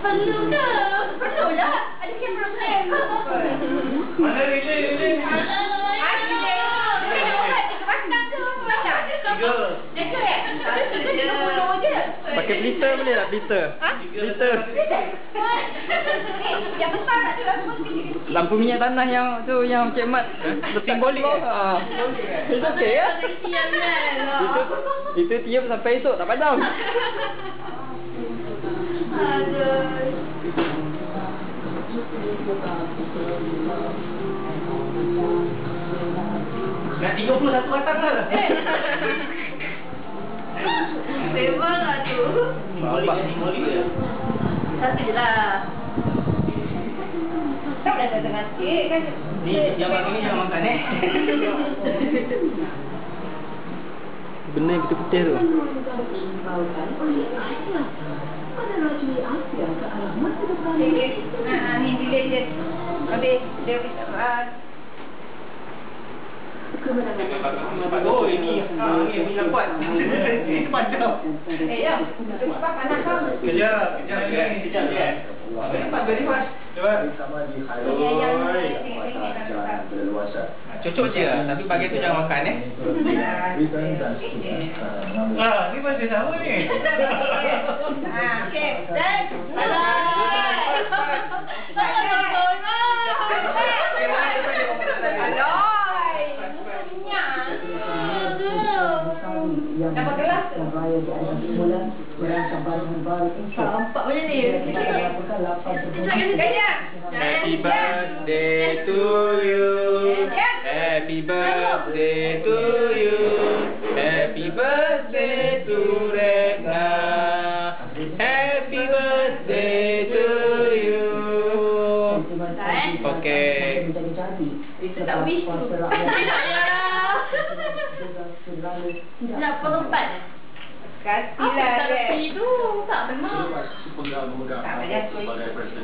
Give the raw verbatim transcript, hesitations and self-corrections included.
Perlu ke? Perlu lah. Ada kamera plan. Mana relay, relay? Ada. Ada orang tiga pasang tu. Pasang. Tiga. Tiga ya? Tiga tiga puluh je. Pakai blister boleh tak? Blister? Ha? Blister. Eh, yang besar tak ada lampu kecil-kecil. Lampu minyak tanah yang tu yang Cik Mat Simbolik eh? Ha. Itu okey ya? Itu itu tiup sampai esok tak padam. Aduh. Nak tiga puluh satu batang ke? Memang lah tu. Simbolik ke simbolik ke? Satu je lah. Tak dah dah tengah sikit kan. Ni yang bang ni jangan makan eh. Benar yang putih-putih tu. Okey. Ha, ni delay dia. Habis dia uh, Oh ini, ah ni ni kuat. Ini padam. eh jom. Cepat panas kau. Kejap, kejap ni, kejap ni. Cepat very fast. Cepat. Cocok je, tapi pagi tu jangan makan eh. Ah, ni masih sama ni. Ha, okey. Dan alright. Dapat gelas tu. Nampak macam ni. Happy birthday to you. Happy birthday to you. Happy birthday to Regna. Happy birthday to you. Okey. Itu tak wish tu. Tidak ya. Nak perempat. Kasihlah dia. Apa tu? Tak benar. Si pegang memegang Tak payah.